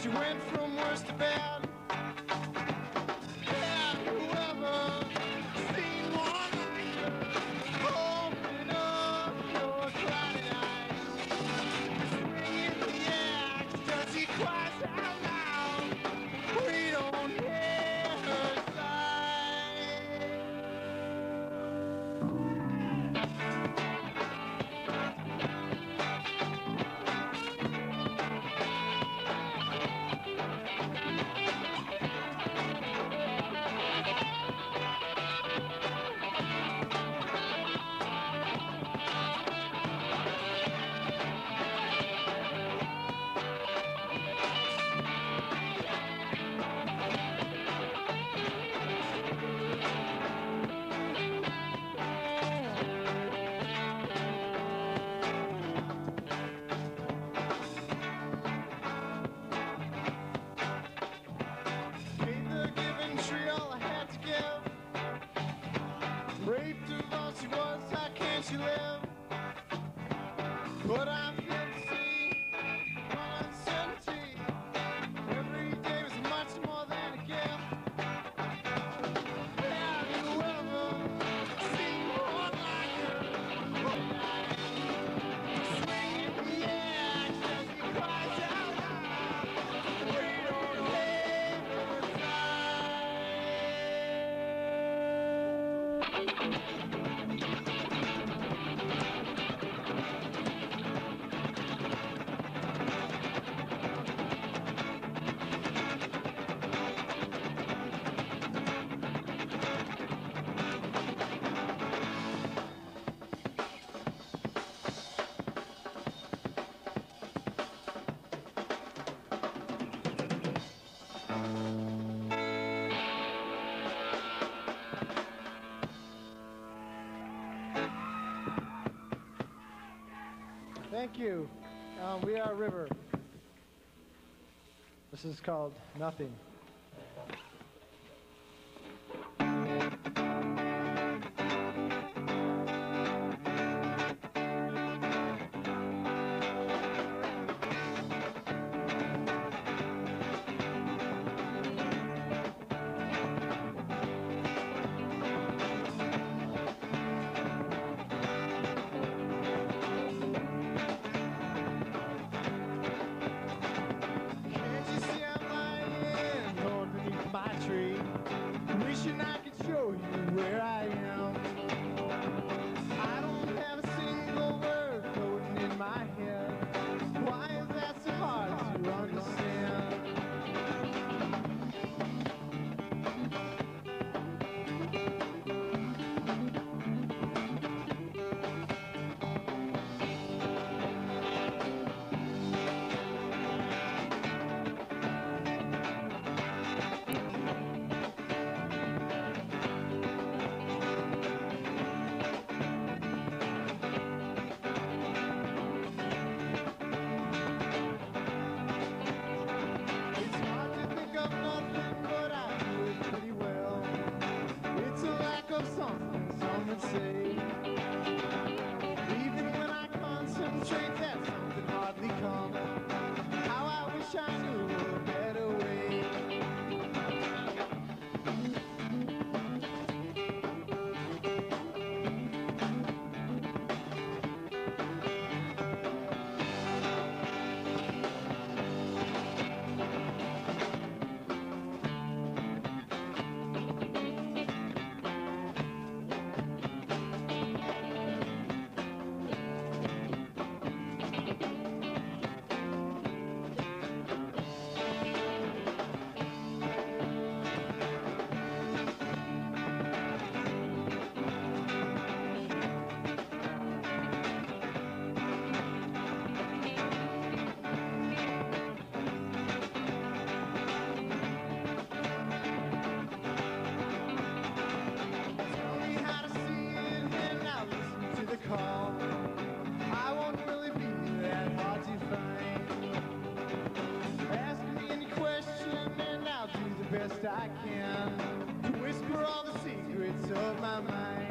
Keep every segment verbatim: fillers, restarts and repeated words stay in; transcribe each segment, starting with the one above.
She went from worse to bad. Yeah, whoever seen one like her, open up your clouded eyes. Swinging the axe till she cries out loud. We don't hear her sigh. Gave the giving tree all I had to give. Raped of all she was, how can she live? But I feel the sea, one uncertainty. Every day was much more than a gift. Have you ever seen one like her? Swinging the axe as he cries out loud. We don't hear her Thank you. Um, we are River. This is called Nothing. Can't you see I'm lying underneath my tree, wishing I could show you where I am. I don't have a single word floating in my head. Why is that so hard to understand? It's hard to think of nothing, but I do it pretty well. It's a lack of something, some would say. Even when I concentrate, that something hardly comes. How I wish I knew a better way. Tell me how to see it and I'll listen to the call. I won't really be that hard to find. Ask me any question and I'll do the best I can to whisper all the secrets of my mind.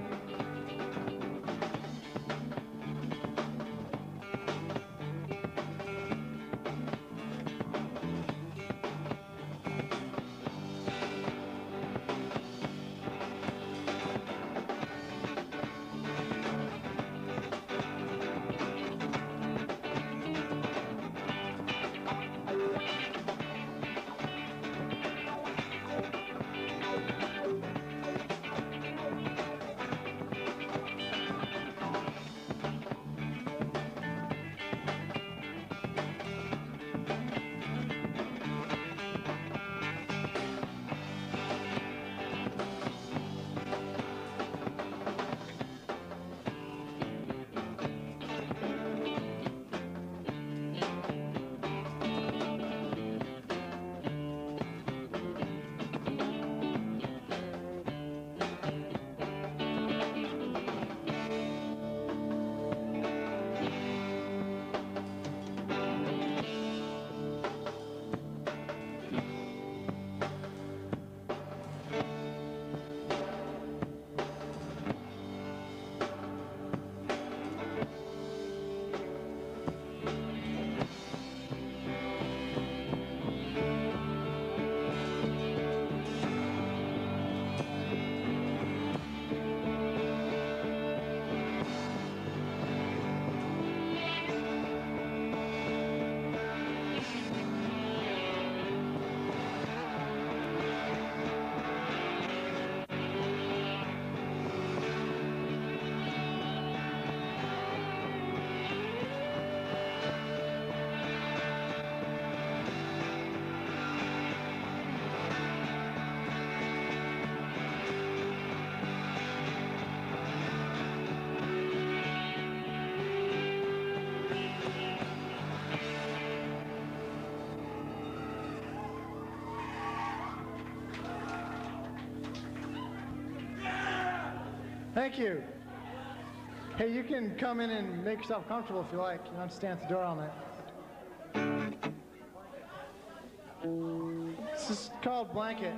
Thank you. Hey, you can come in and make yourself comfortable if you like. You don't have to stand at the door all night. This is called Blanket.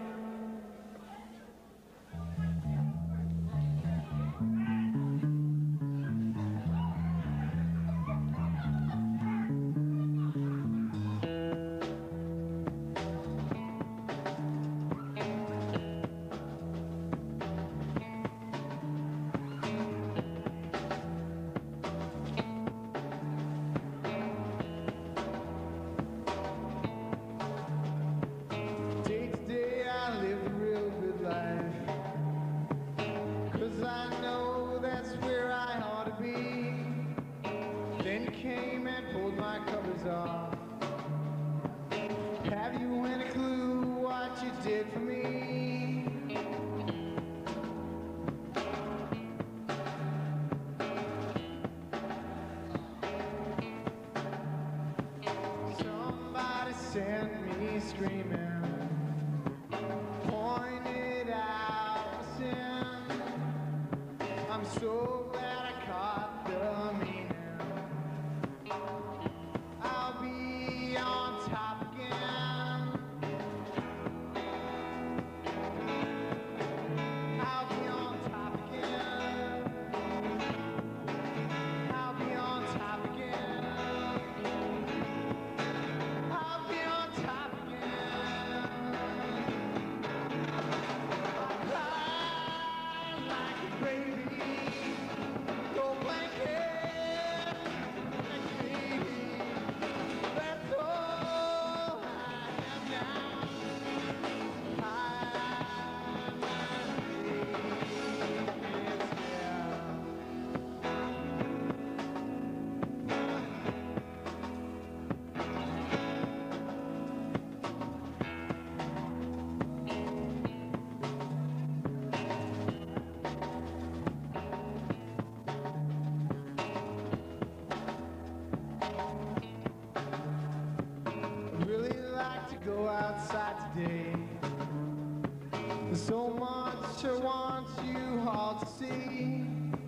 So much I want you all to see.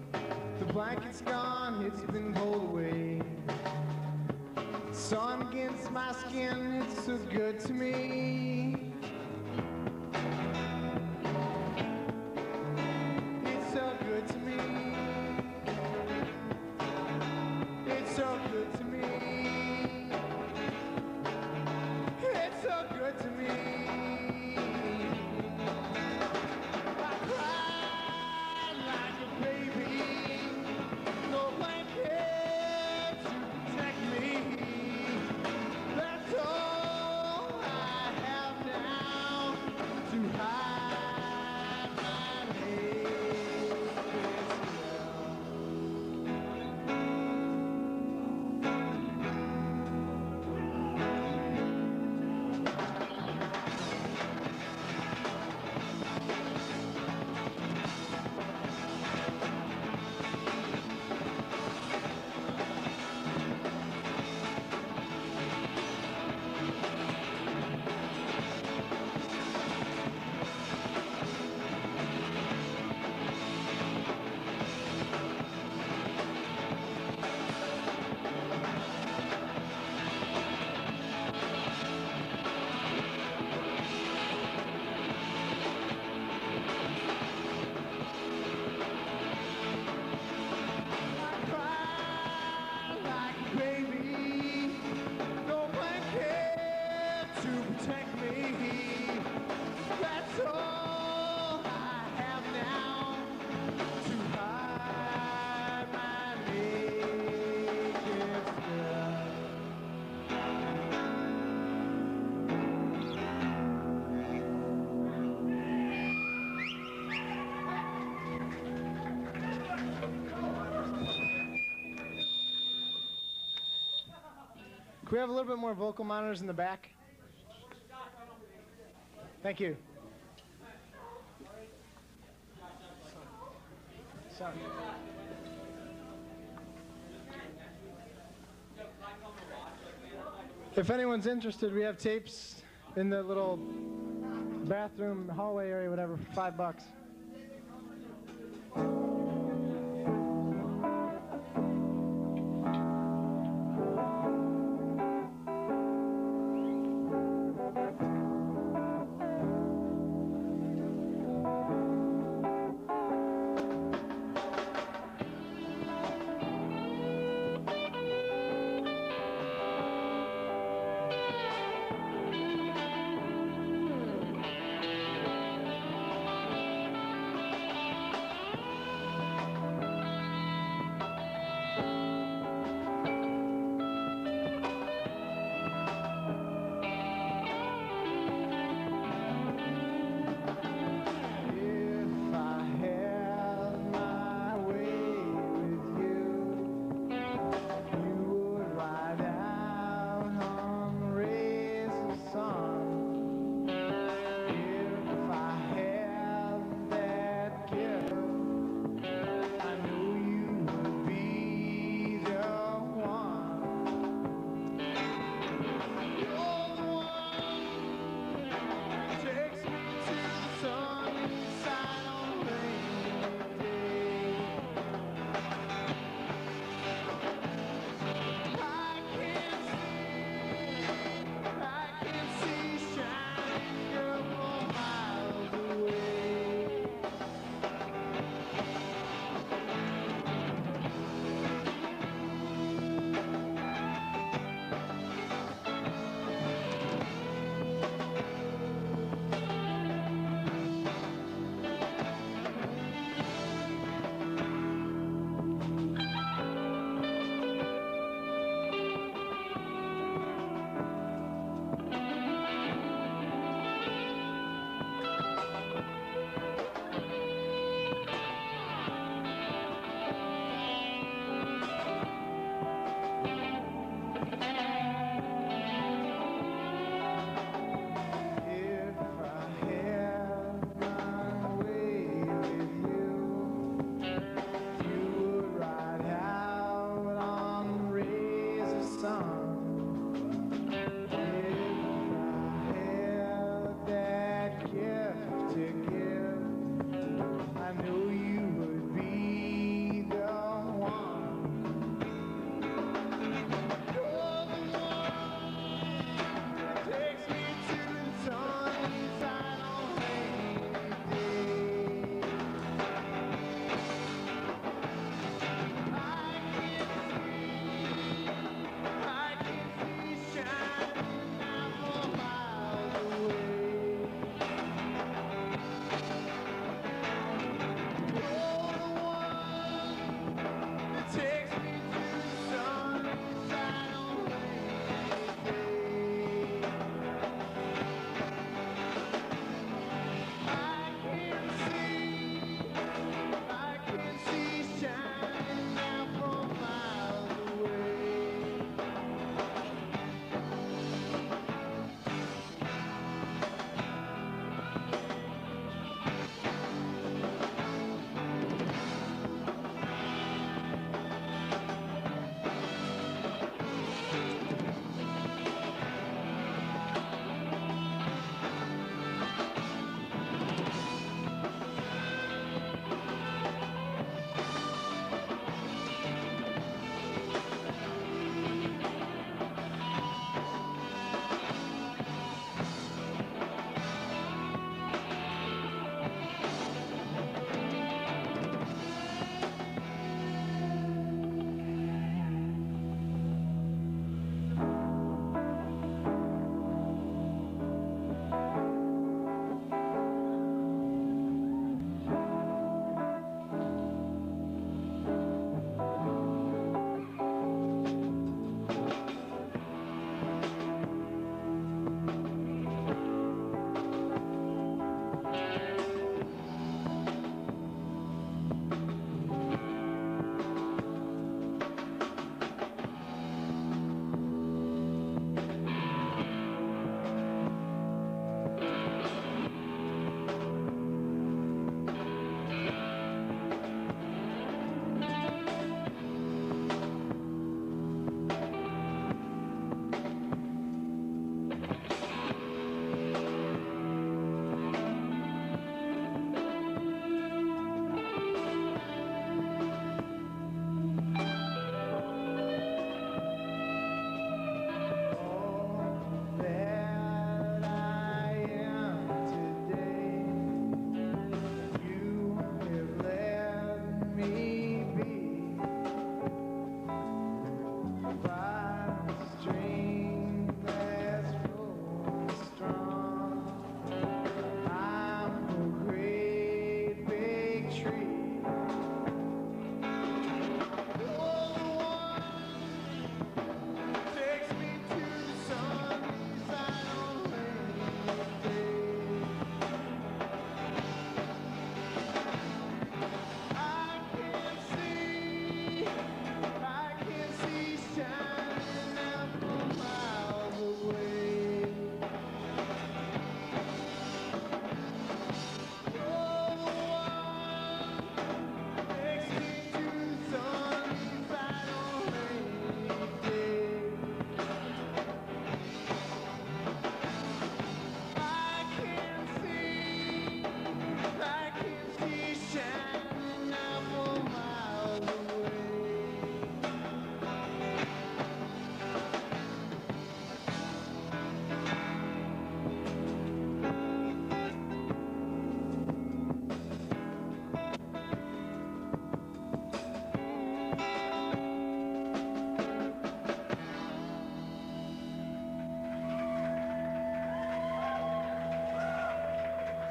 The blanket's gone, it's been pulled away. Sun against my skin, it's so good to me. It's so good to me. It's so good to me. It's so good to me. Can we have a little bit more vocal monitors in the back? Thank you. Sorry. If anyone's interested, we have tapes in the little bathroom, hallway area, whatever, for five bucks.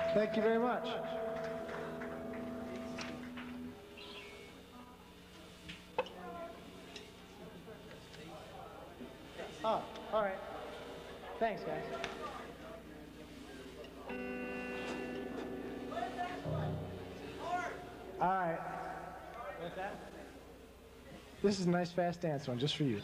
Thank you very much. Oh, all right. Thanks, guys. All right. What's that? This is a nice fast dance one, just for you.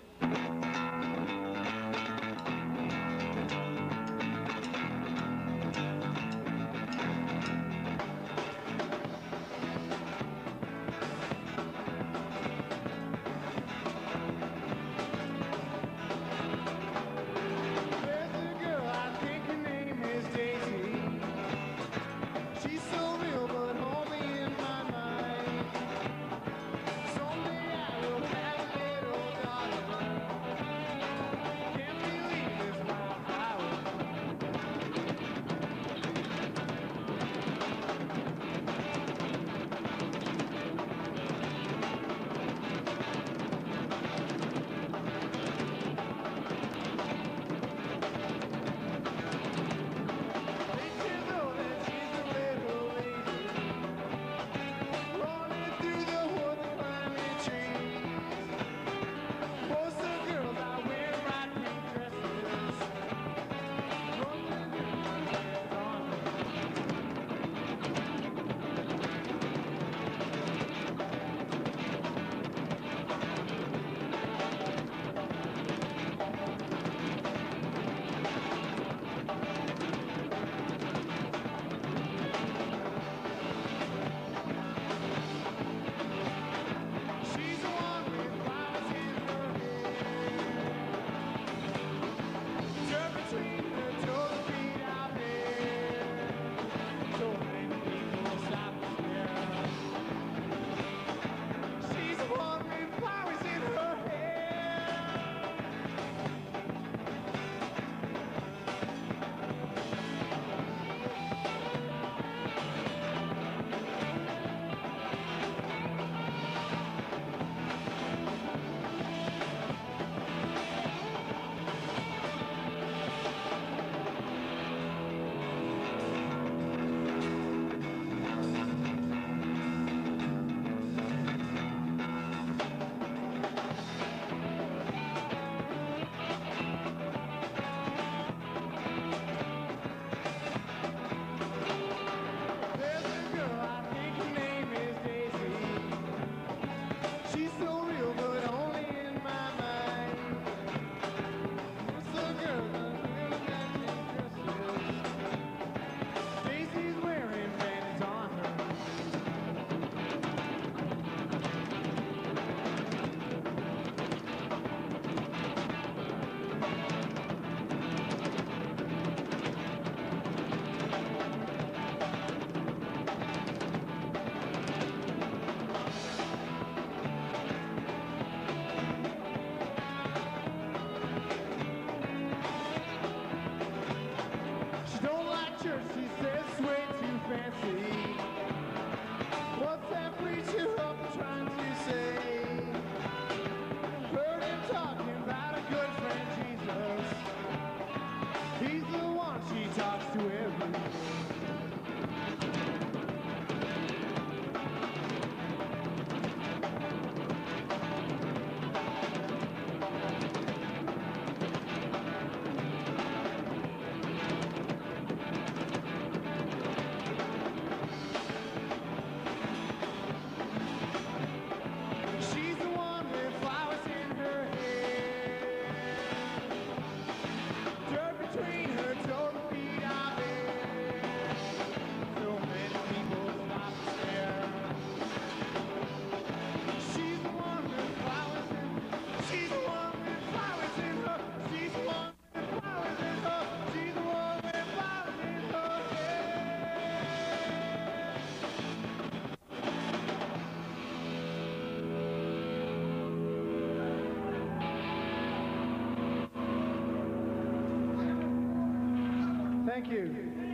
Thank you.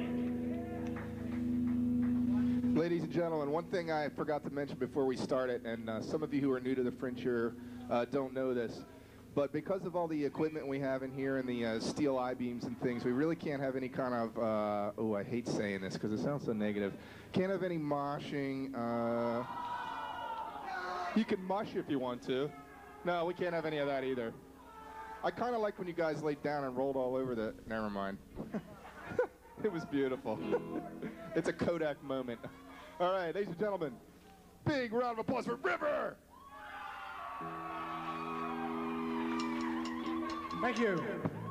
Ladies and gentlemen, one thing I forgot to mention before we started, and uh, some of you who are new to the Fringe here uh, don't know this, But because of all the equipment we have in here and the uh, steel I-beams and things, we really can't have any kind of, uh, oh, I hate saying this because it sounds so negative. Can't have any moshing. Uh, you can mush if you want to. No, we can't have any of that either. I kind of like when you guys laid down and rolled all over the, never mind. It was beautiful. It's a Kodak moment. All right, ladies and gentlemen, big round of applause for River. Thank you.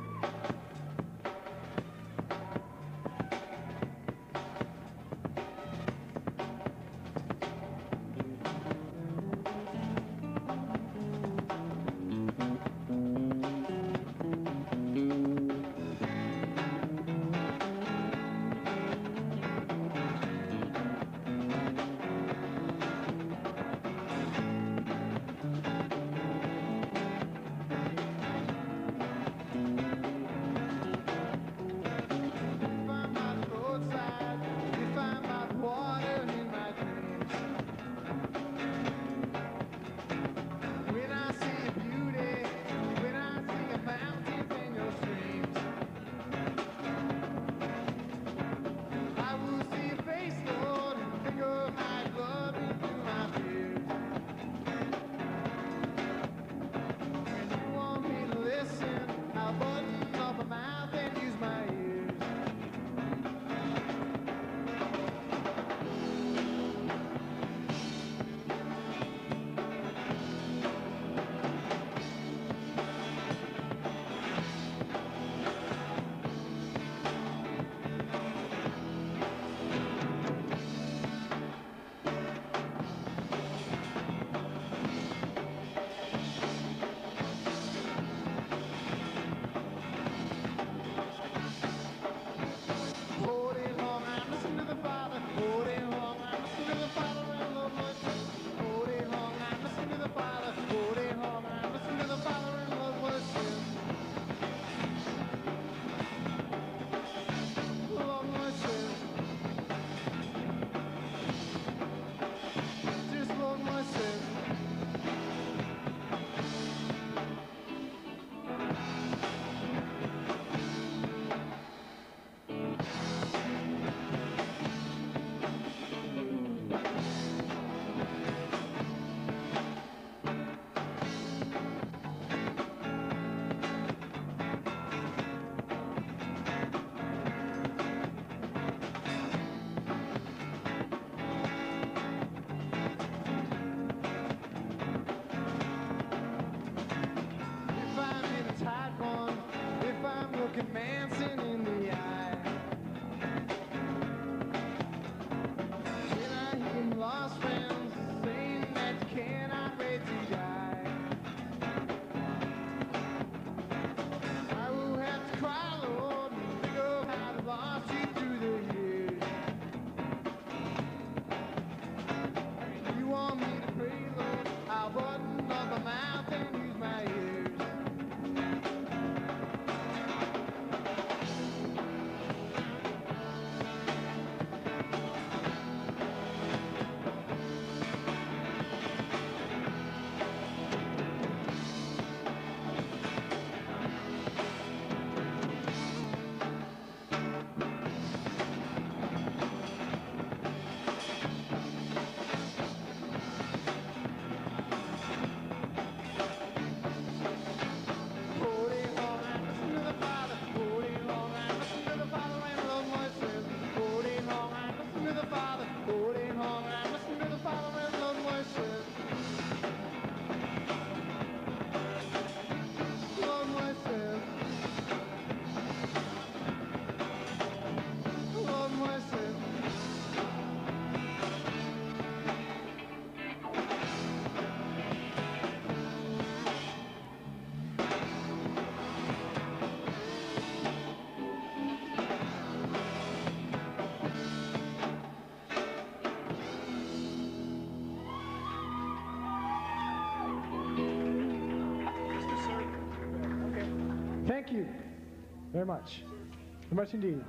Thank you very much. Very much indeed.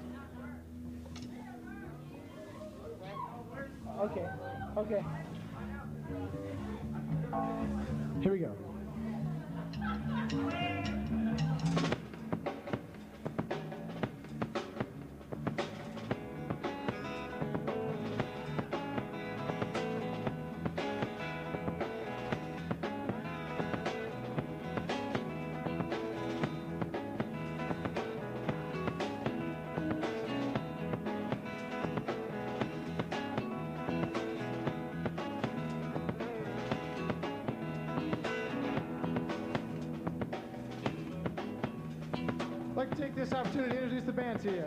Okay, okay. Here we go. I'd like to take this opportunity to introduce the band to you.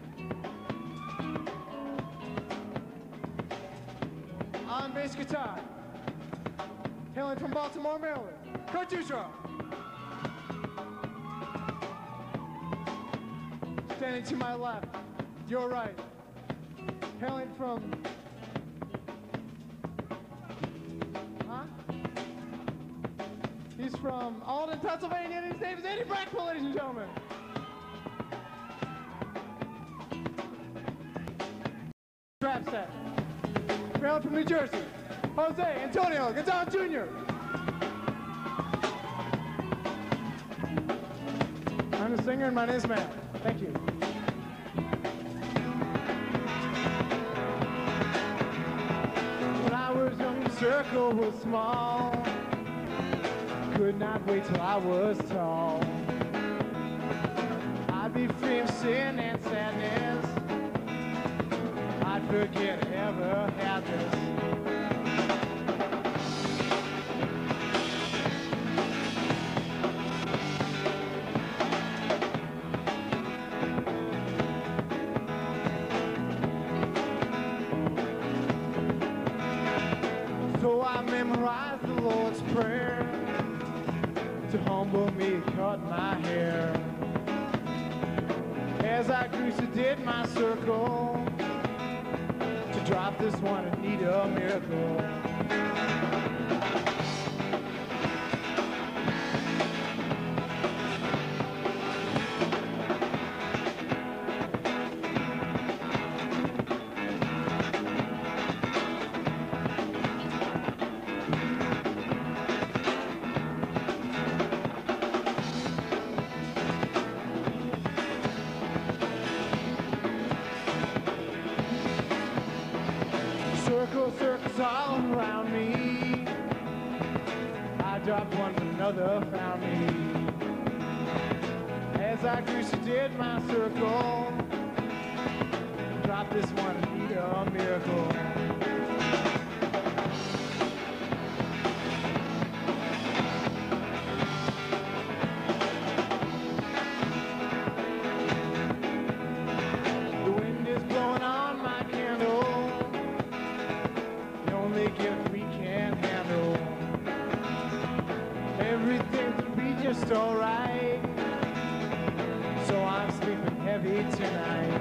On bass guitar, hailing from Baltimore, Maryland, Kurt Dutro. Standing to my left, your right, hailing from, huh? He's from Alden, Pennsylvania, and his name is Eddie Brackpool, ladies and gentlemen. Trap set. Hailing from New Jersey, Jose Antonio Gonzalez Junior I'm the singer and my name is Matt. Thank you. When I was young, the circle was small. Could not wait till I was tall. I'd be free of sin and sadness. I'd forget I ever had this. So I memorized the Lord's Prayer to humble me, cut my hair. As I grew, so did my circle. To drop this one and need a miracle. Circle, circles all around me. I dropped one, but another found me. As I grew, so did my circle. Drop this one and need a miracle. The wind is blowing on my candle. Gift we can't handle. Everything will be just alright. So I'm sleeping heavy tonight.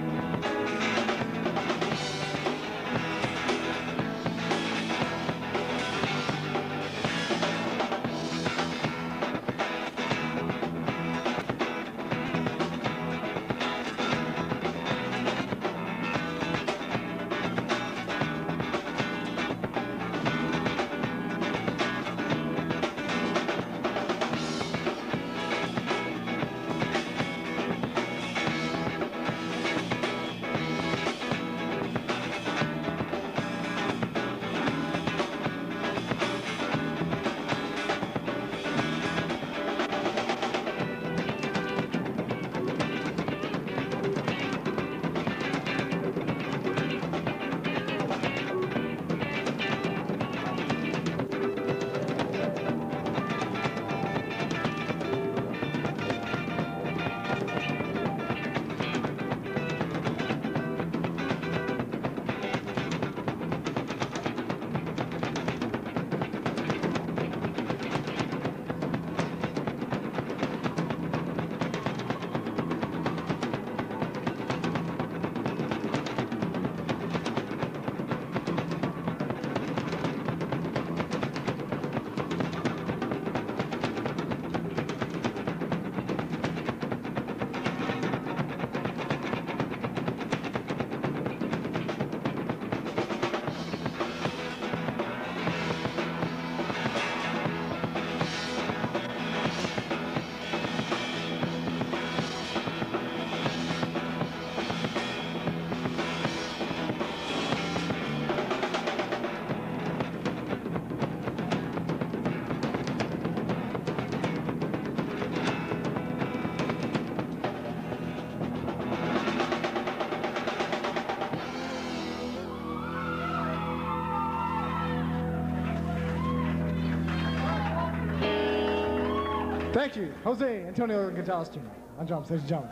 Thank you, Jose Antonio Gonzalez Junior on drums, ladies and gentlemen.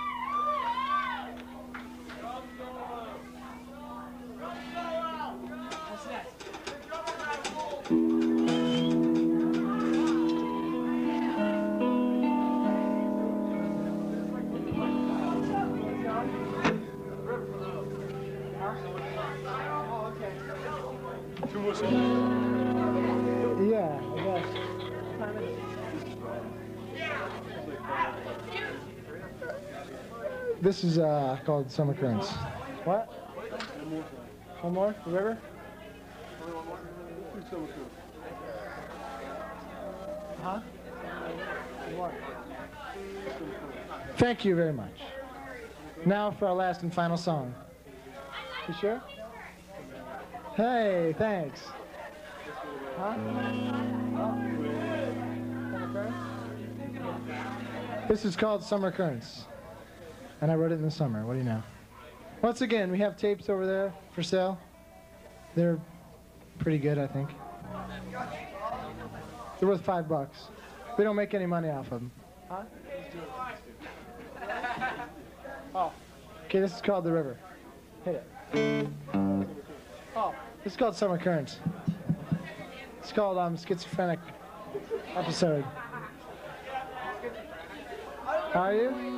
Yeah, I guess. This is uh, called Summer Currents. What? One more? The river? Huh? What? Thank you very much. Now for our last and final song. You sure? Hey, thanks. Huh? This is called Summer Currents. And I wrote it in the summer. What do you know? Once again, we have tapes over there for sale. They're pretty good, I think. They're worth five bucks. We don't make any money off of them. Huh? Oh. Okay, this is called The River. Hit it. Oh, this is called Summer Currents. It's called um, Schizophrenic Episode. Are you?